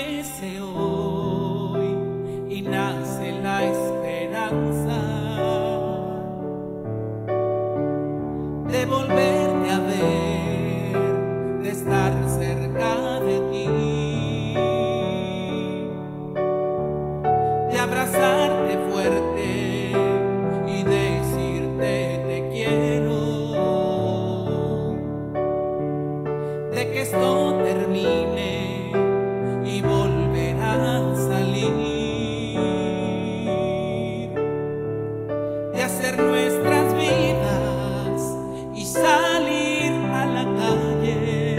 amanece hoy y nace la esperanza de volverte a ver, de estar cerca de ti, de abrazarte fuerte y decirte te quiero, de que esto termine y volverá a salir, de hacer nuestras vidas y salir a la calle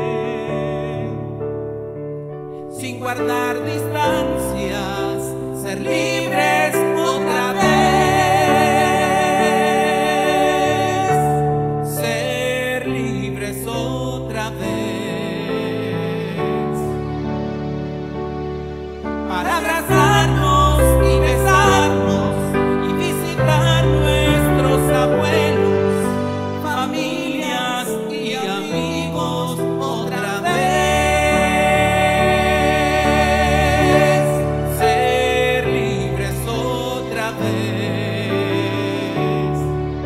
sin guardar distancias, ser libres otra vez, ser libres otra vez, para abrazarnos y besarnos y visitar nuestros abuelos, familias y amigos otra vez, ser libres otra vez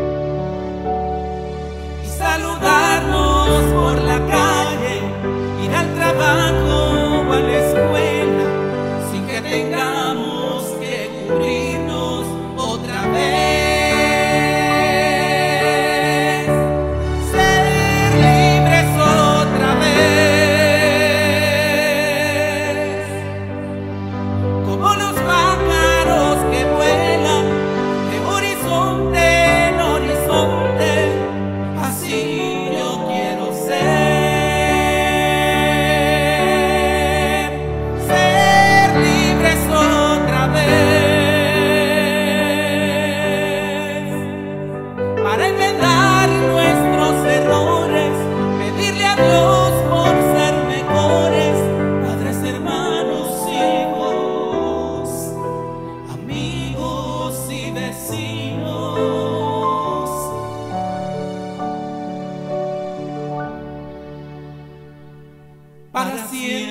y saludarnos por la calle, ir al trabajo o a la escuela sin que tengamos que cubrirnos otra vez, ser libres otra vez, como los pájaros que vuelan de horizonte en horizonte, así yo quiero ser libres otra vez, para enmendar nuestros errores, pedirle a Dios por ser mejores, padres, hermanos, hijos, amigos y vecinos, para siempre.